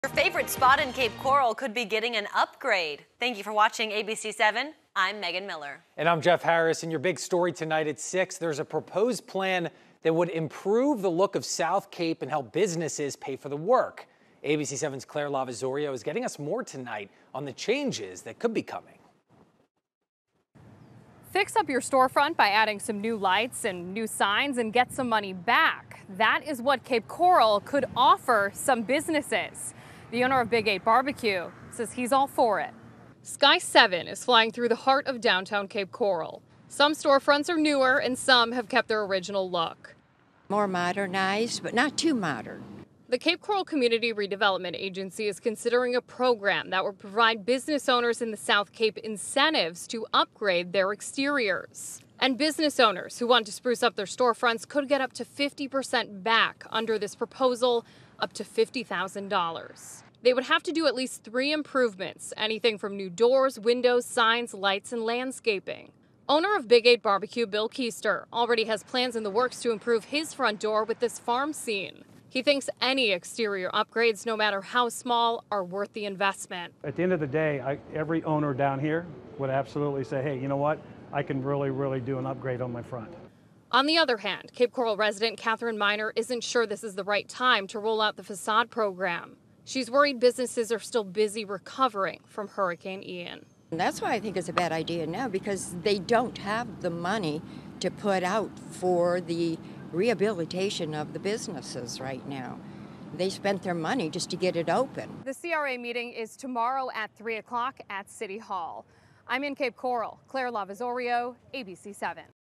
Your favorite spot in Cape Coral could be getting an upgrade. Thank you for watching ABC 7. I'm Megan Miller. And I'm Jeff Harris. And your big story tonight at 6, there's a proposed plan that would improve the look of South Cape and help businesses pay for the work. ABC 7's Claire Lavazorio is getting us more tonight on the changes that could be coming. Fix up your storefront by adding some new lights and new signs and get some money back. That is what Cape Coral could offer some businesses. The owner of Big 8 Barbecue says he's all for it. Sky 7 is flying through the heart of downtown Cape Coral. Some storefronts are newer and some have kept their original look. More modernized, but not too modern. The Cape Coral Community Redevelopment Agency is considering a program that will provide business owners in the South Cape incentives to upgrade their exteriors. And business owners who want to spruce up their storefronts could get up to 50% back under this proposal, up to $50,000. They would have to do at least 3 improvements, anything from new doors, windows, signs, lights, and landscaping. Owner of Big 8 Barbecue, Bill Keister, already has plans in the works to improve his front door with this farm scene. He thinks any exterior upgrades, no matter how small, are worth the investment. At the end of the day, every owner down here would absolutely say, hey, you know what? I can really do an upgrade on my front. On the other hand, Cape Coral resident Catherine Miner isn't sure this is the right time to roll out the facade program. She's worried businesses are still busy recovering from Hurricane Ian. And that's why I think it's a bad idea now, because they don't have the money to put out for the rehabilitation of the businesses right now. They spent their money just to get it open. The CRA meeting is tomorrow at 3 o'clock at City Hall. I'm in Cape Coral. Claire Lavazorio, ABC 7.